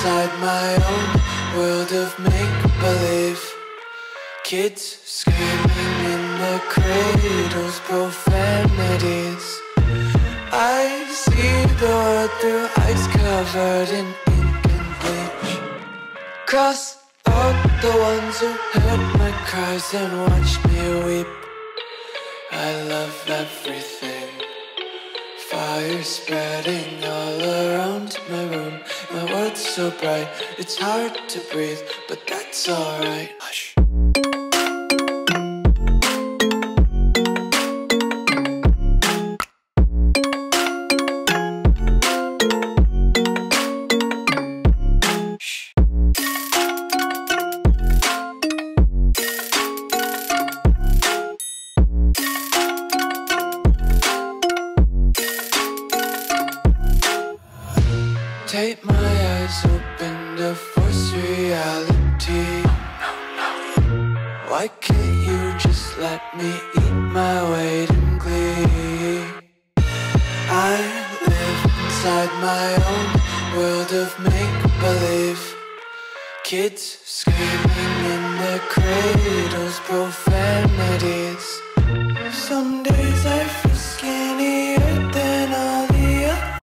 inside my own world of make-believe. Kids screaming in their cradles, profanities. I see the world through ice covered in ink and bleach. Cross out the ones who heard my cries and watched me weep. I love everything. Fire spreading all around my room. My world's so bright, it's hard to breathe, but that's alright. Hush. Take my eyes open to force reality. Why can't you just let me eat my weight in glee? I live inside my own world of make-believe. Kids screaming in their cradles, profanities. Some